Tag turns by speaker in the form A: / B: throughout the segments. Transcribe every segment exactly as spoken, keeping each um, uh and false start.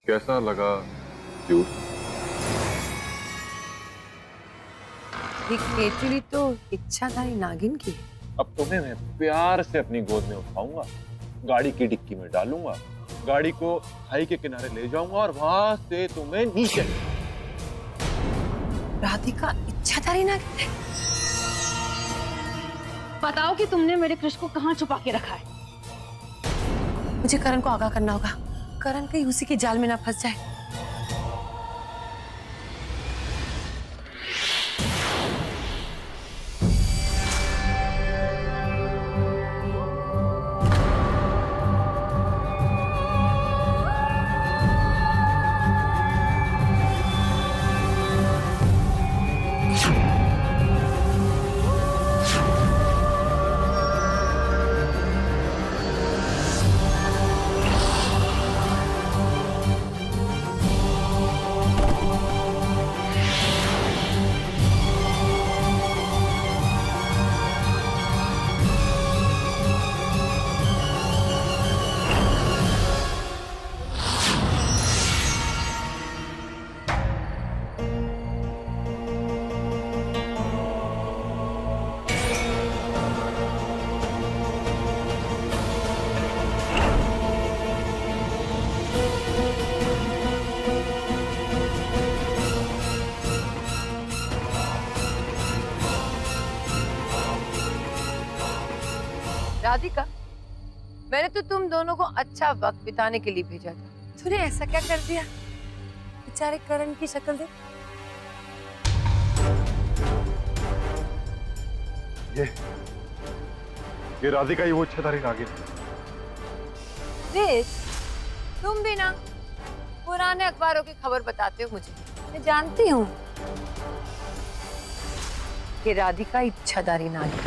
A: कैसा लगा जूस?
B: ये केचुली तो इच्छाधारी नागिन की है।
A: अब तुम्हें मैं प्यार से अपनी गोद में उठाऊंगा, गाड़ी की डिक्की में डालूंगा, गाड़ी को खाई के किनारे ले जाऊंगा और वहां से तुम्हें नीचे।
B: राधिका इच्छाधारी नागिन है?
C: बताओ कि तुमने मेरे कृष्ण को कहाँ छुपा के रखा है।
B: मुझे करण को आगाह करना होगा, करण कहीं उसी के जाल में ना फंस जाए। राधिका, मैंने तो तुम दोनों को अच्छा वक्त बिताने के लिए भेजा था, तूने ऐसा क्या कर दिया? बेचारे करण की शक्ल देख।
A: ये ये राधिका ही वो इच्छाधारी नागिन है।
B: देख, तुम भी ना पुराने अखबारों की खबर बताते हो मुझे। मैं जानती हूँ कि राधिका इच्छाधारी नागिन।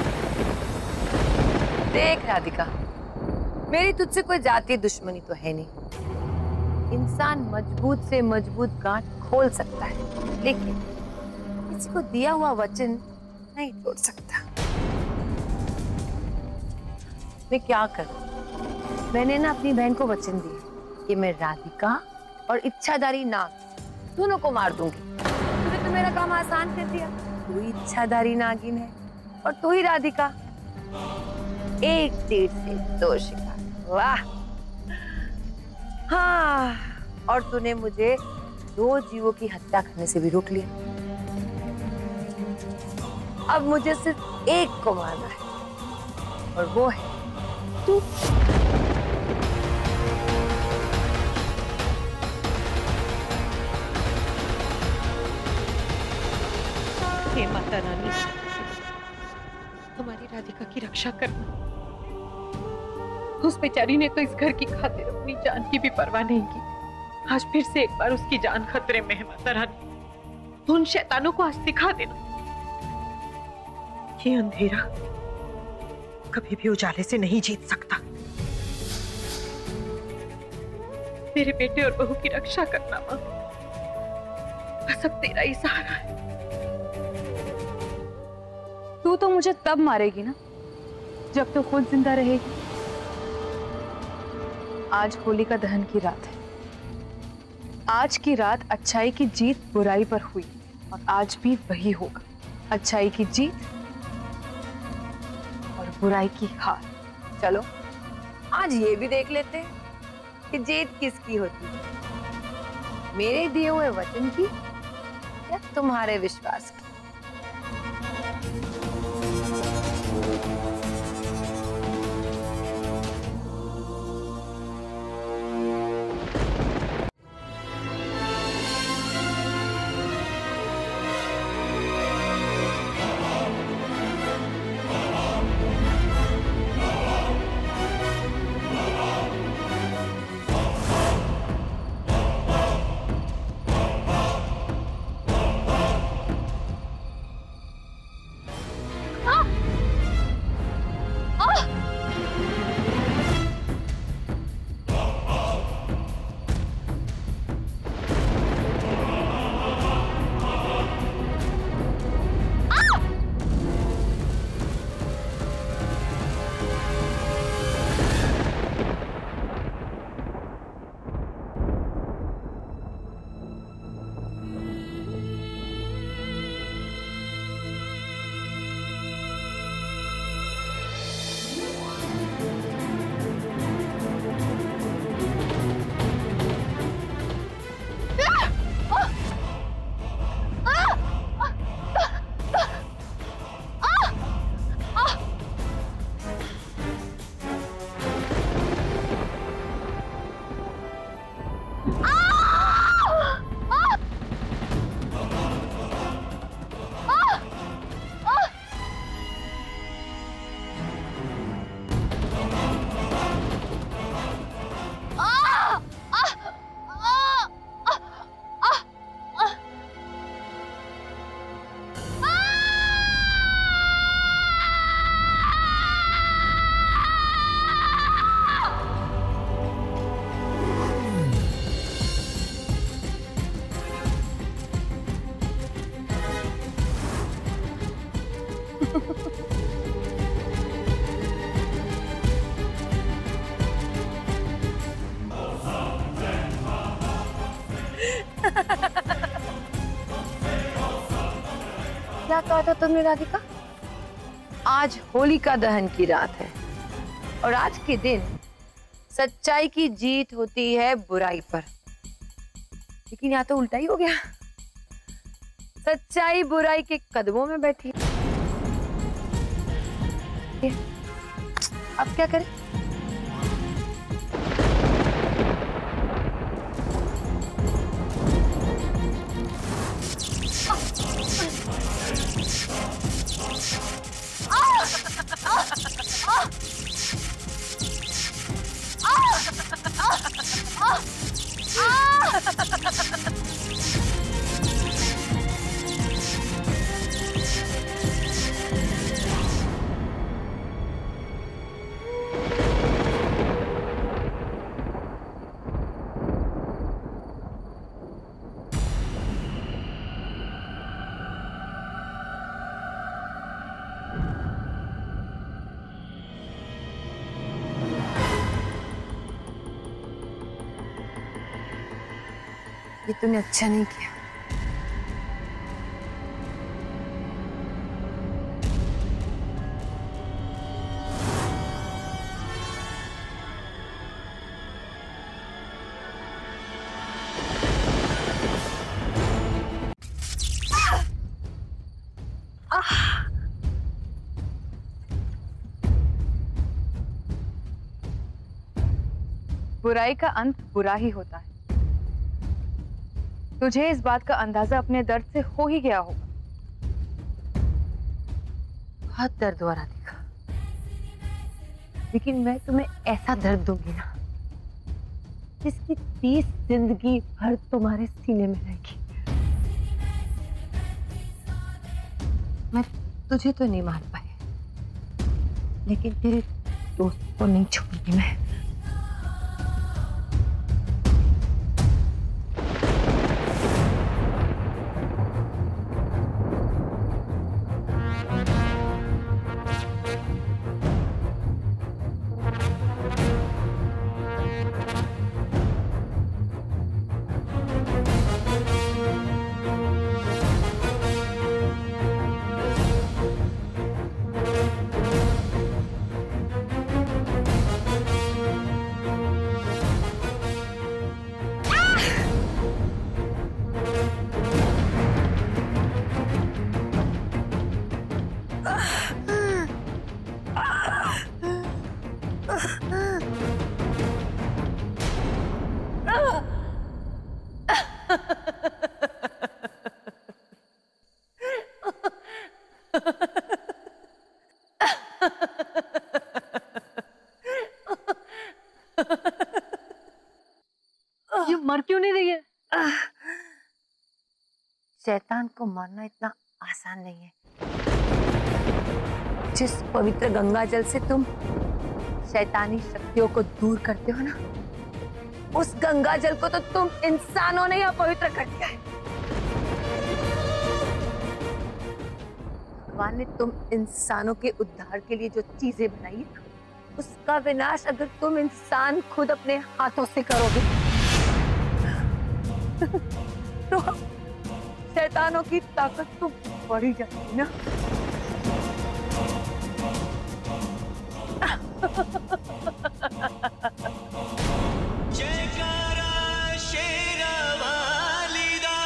B: देख राधिका, मेरी तुझसे कोई जातीय दुश्मनी तो है नहीं। इंसान मजबूत से मजबूत गांठ खोल सकता है, लेकिन किसी को दिया हुआ वचन नहीं तोड़ सकता। मैं क्या करूं? मैंने ना अपनी बहन को वचन दिया कि मैं राधिका और इच्छाधारी नाग दोनों को मार दूंगी। तूने तो मेरा काम आसान कर दिया। तू ही इच्छाधारी नागिन है और तू ही राधिका। एक तीर से दो शिकार। वाह! हाँ, और तूने मुझे दो जीवों की हत्या करने से भी रोक लिया। अब मुझे सिर्फ एक को मारना है और वो है तू।
C: हे माता रानी, हमारी राधिका की रक्षा करना। उस बेचारी ने तो इस घर की खातिर अपनी जान की भी परवाह नहीं की। आज फिर से एक बार उसकी जान खतरे में है माता रानी। उन शैतानों को आज दिखा देना। ये अंधेरा कभी भी उजाले से नहीं जीत सकता। मेरे बेटे और बहू की रक्षा करना मां, बस अब तेरा ही सहारा है।
D: तू तो मुझे तब मारेगी ना जब तू खुद जिंदा रहेगी। आज होलिका दहन की रात है। आज की रात अच्छाई की जीत बुराई पर हुई और आज भी वही होगा। अच्छाई की जीत और बुराई की हार।
B: चलो आज ये भी देख लेते हैं कि जीत किसकी होती है, मेरे दिए हुए वचन की या तुम्हारे विश्वास की। क्या कहा था तुमने राधिका? आज होलिका दहन की रात है और आज के दिन सच्चाई की जीत होती है बुराई पर। लेकिन यहाँ तो उल्टा ही हो गया, सच्चाई बुराई के कदमों में बैठी। अब क्या करें? ये तूने अच्छा नहीं किया।
D: बुराई का अंत बुरा ही होता है। तुझे इस बात का अंदाजा अपने दर्द से हो ही गया होगा।
B: बहुत दर्द हो रहा था, लेकिन मैं तुम्हें ऐसा दर्द दूंगी ना जिसकी तीस जिंदगी भर तुम्हारे सीने में रहेगी। मैं तुझे तो नहीं मार पाई, लेकिन तेरे दोस्त को नहीं छोड़ूंगी मैं। ये मर क्यों नहीं रही है? शैतान को मारना इतना आसान नहीं है। जिस पवित्र गंगा जल से तुम शैतानी शक्तियों को दूर करते हो ना, उस गंगा जल को तो तुम इंसानों ने अपवित्र कर दिया है। भगवान ने तुम इंसानों के उद्धार के लिए जो चीजें बनाई है, उसका विनाश अगर तुम इंसान खुद अपने हाथों से करोगे तो शैतानों की ताकत तो बढ़ी जाती ना।
E: जयकारा शेरावाली दा,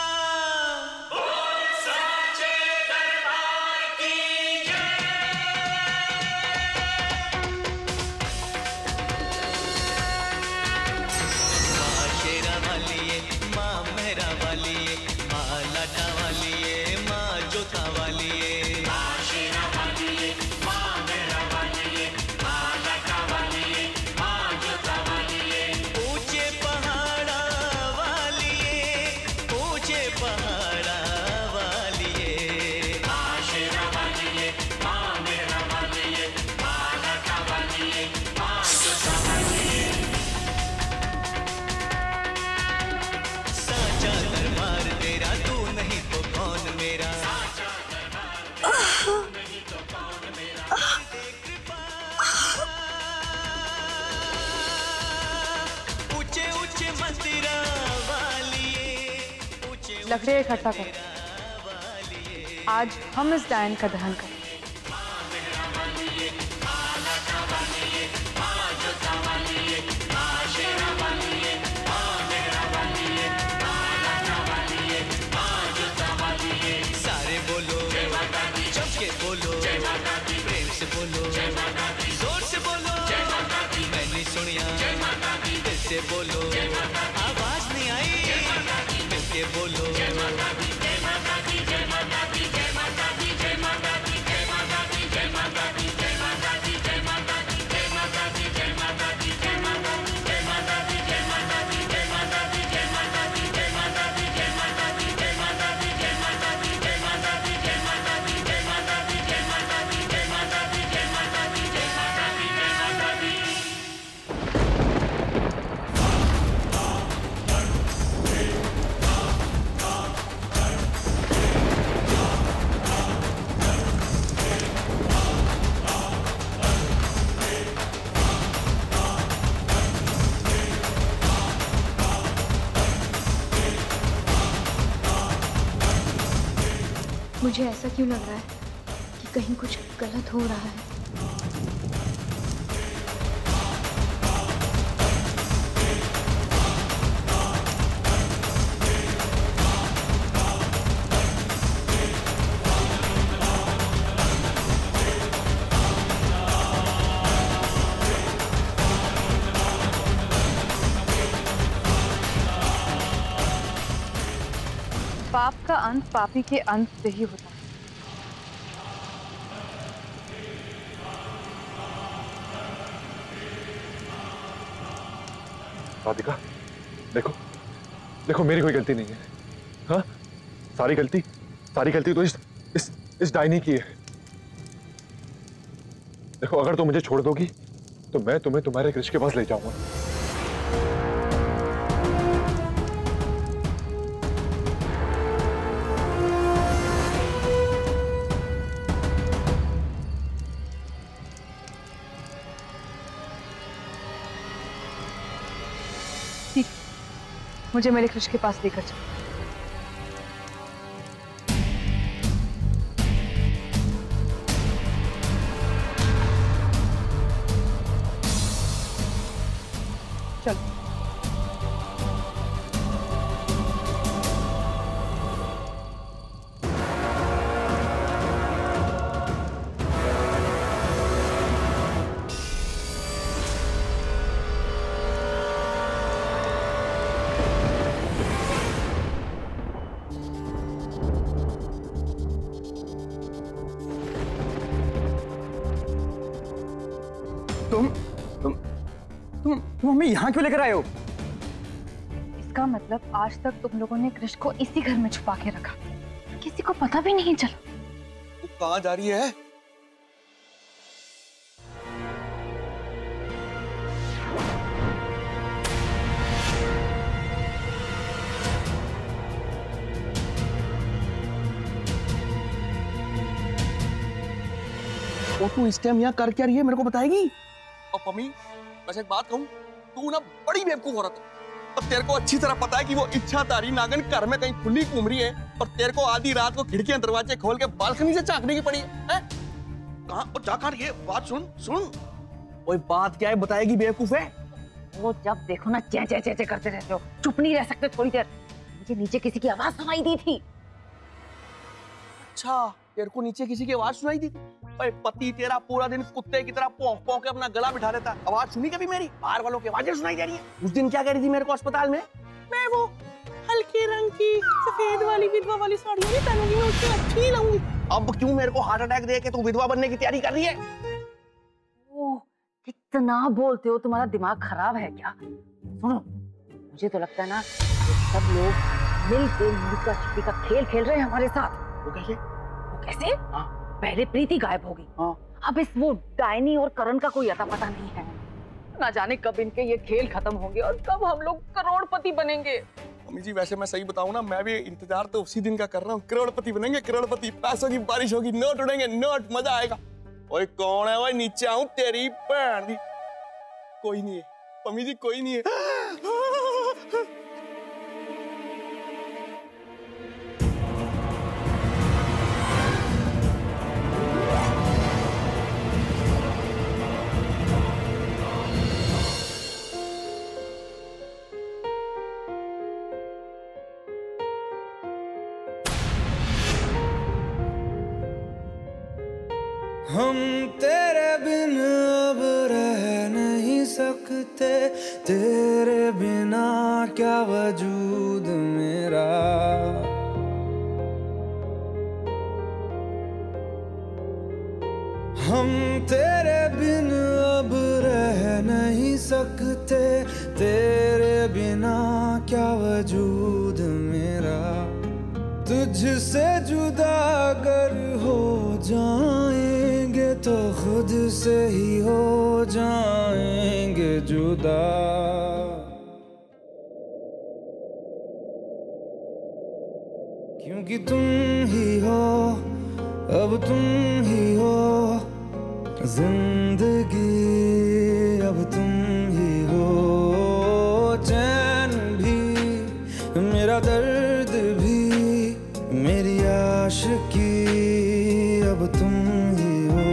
E: बोल साचे दरबार की जय। मां शेरा
D: लकड़ियां इकट्ठा करो। आज हम इस डायन का दहन करें।
E: सारे बोलो चमके बोलो, प्रेम से बोलो, जोर से बोलो, मैंने सुनिया दिल से बोलो, आवाज नहीं आई मिलके बोलो।
D: मुझे ऐसा क्यों लग रहा है कि कहीं कुछ गलत हो रहा है। पाप का अंत पापी के अंत से ही होता है।
A: राधिका, देखो देखो मेरी कोई गलती नहीं है। हाँ, सारी गलती सारी गलती तो इस इस इस डायनी की है। देखो, अगर तुम मुझे छोड़ दोगी तो मैं तुम्हें तुम्हारे कृष के पास ले जाऊंगा।
D: मुझे मेरे कृष के पास लेकर चलो। चलो।
F: तुम तुम तुम तुम हमें यहाँ क्यों लेकर आए हो?
D: इसका मतलब आज तक तुम लोगों ने कृष को इसी घर में छुपा के रखा, किसी को पता भी नहीं चला।
F: तू कहाँ जा रही है? और तू इस टाइम यहाँ कर क्या रही है, मेरे को बताएगी? और पम्मी, वैसे एक बात कहूँ, तू ना बड़ी बेवकूफ औरत है। और तेरे को अच्छी तरह पता है कि वो इच्छाधारी नागिन घर में कहीं खुली घूम रही है और तेरे को आधी रात को खिड़कियां दरवाजे खोल के बालकनी से झांकने की पड़ी है, है? कहाँ और जा कहाँ रही है? बात सुन सुन। ओए बात क्या है, बताएगी बेवकूफ है?
B: वो जब देखो ना चे चे चे चे करते रहते हो, चुप नहीं रह सकते थोड़ी देर। मुझे नीचे किसी की आवाज सुनाई दी थी।
F: अच्छा, तेरे को नीचे किसी की आवाज सुनाई दी थी? ओए पति तेरा पूरा दिन कुत्ते की तरह भौंक भौंक के अपना गला बिठा रहता, आवाज सुनी कभी मेरी? बाहर वालों की आवाजें सुनाई दे रही है। उस दिन क्या कह रही थी मेरे को अस्पताल में? मैं वो हल्के रंग की सफेद वाली विधवा वाली साड़ी नहीं पहनूंगी, मैं उससे अच्छी लगूंगी। अब क्यों मेरे को हार्ट अटैक दे के तू विधवा बनने की तैयारी कर रही है?
B: ओह, कितना बोलते हो, तुम्हारा दिमाग खराब है क्या? सुनो, मुझे तो लगता है ना सब लोग मिल के लुका छिपी का खेल खेल रहे हैं हमारे साथ।
F: वो कैसे?
B: वो कैसे?
F: हाँ।
B: पहले प्रीति गायब होगी,
F: हाँ।
B: अब इस वो डायनी और करण का कोई अता पता नहीं है। ना जाने कब इनके ये खेल खत्म होंगे और कब हम लोग करोड़पति बनेंगे।
F: मम्मी जी, वैसे मैं सही बताऊं ना, मैं भी इंतजार तो उसी दिन का कर रहा हूँ। करोड़पति बनेंगे, करोड़पति, पैसों की बारिश होगी, नोट उड़ेंगे, नोट, मजा आएगा। ओए कौन है? ओए नीचे आऊं तेरी भैन दी। कोई नहीं है मम्मी जी, कोई नहीं है।
G: हम तेरे बिन अब रह नहीं सकते, तेरे बिना क्या वजूद मेरा। हम तेरे बिन अब रह नहीं सकते, तेरे बिना क्या वजूद मेरा। तुझसे जुदा अगर हो जाएंगे तो खुद से ही हो जाएंगे जुदा। क्योंकि तुम ही हो, अब तुम ही हो जिंदगी, अब तुम ही हो। चैन भी मेरा दर्द भी मेरी आशिकी, अब तुम ही हो।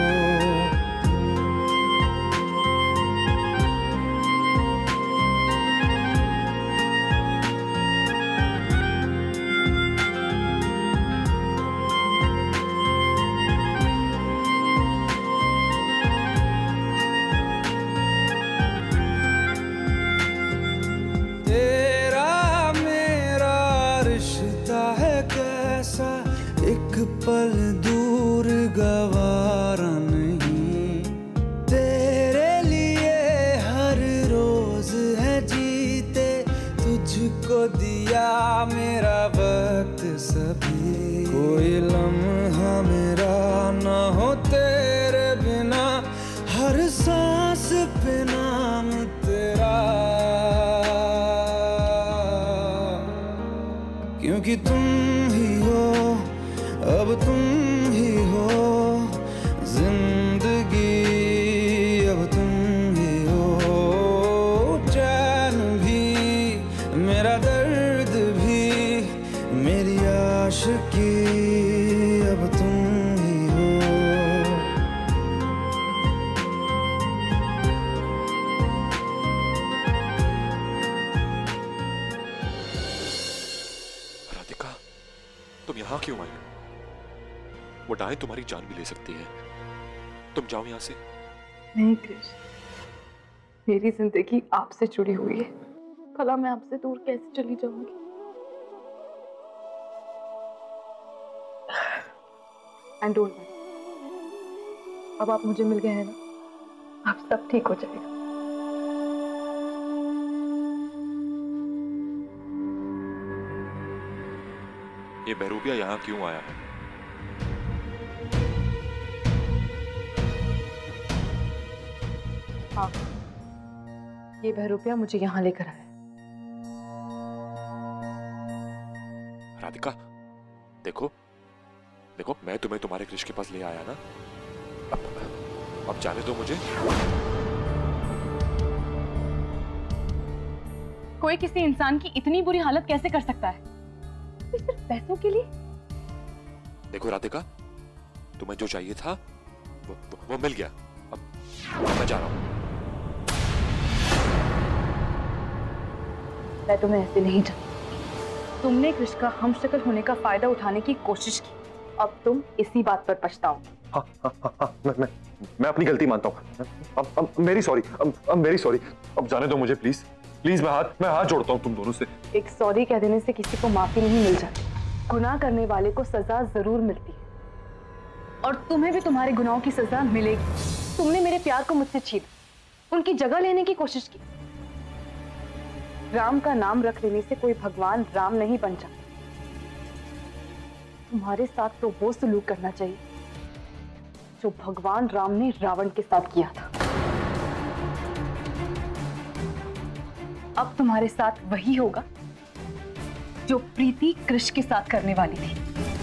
G: पल दूर गवारा नहीं, तेरे लिए हर रोज है जीते, तुझको दिया मेरा वक्त सभी। कोई लम्हा मेरा ना हो तेरे बिना, हर सांस पे नाम तेरा। क्योंकि तुम ही हो, अब तुम ही हो जिंदगी, अब तुम ही हो। चैन भी मेरा दर्द भी मेरी आशिकी, अब तुम ही हो।
A: राधिका, तुम यहाँ क्यों आई? वो डायन तुम्हारी जान भी ले सकती है, तुम जाओ यहाँ से।
D: नहीं कृष, मेरी जिंदगी आपसे जुड़ी हुई है, भला मैं आपसे दूर कैसे चली जाऊंगी? एंड डोंट वरी, अब आप मुझे मिल गए हैं ना, अब सब ठीक हो जाएगा।
A: ये बहरूपिया यहाँ क्यों आया है?
D: हाँ, ये बहरूपिया मुझे यहाँ लेकर आया।
A: राधिका, देखो देखो, मैं तुम्हें तुम्हारे कृष के पास ले आया ना, अब, अब जाने दो मुझे।
D: कोई किसी इंसान की इतनी बुरी हालत कैसे कर सकता है, तो सिर्फ पैसों के लिए?
A: देखो राधिका, तुम्हें जो चाहिए था वो, वो, वो मिल गया, अब मैं जा रहा हूँ।
D: मैं तुम्हें ऐसे नहीं चाहती। तुमने कृष का हमशक्ल होने का फायदा उठाने की कोशिश की, अब तुम इसी बात पर पछताओ।
A: हाँ, हाँ, हाँ, हाँ, मैं, मैं, मैं अपनी गलती मानता हूँ। अब, अब मेरी सॉरी, अब, अब मेरी सॉरी, अब जाने दो मुझे प्लीज, प्लीज। मैं हाथ मैं हाथ जोड़ता हूँ तुम दोनों से।
D: एक सॉरी कह देने से किसी को माफी नहीं मिल जाती, गुनाह करने वाले को सजा जरूर मिलती है, और तुम्हें भी तुम्हारे गुनाहों की सजा मिलेगी। तुमने मेरे प्यार को मुझसे छीना, उनकी जगह लेने की कोशिश की। राम का नाम रख लेने से कोई भगवान राम नहीं बन जाता। तुम्हारे साथ तो वो सलूक करना चाहिए जो भगवान राम ने रावण के साथ किया था। अब तुम्हारे साथ वही होगा जो प्रीति कृष के साथ करने वाली थी।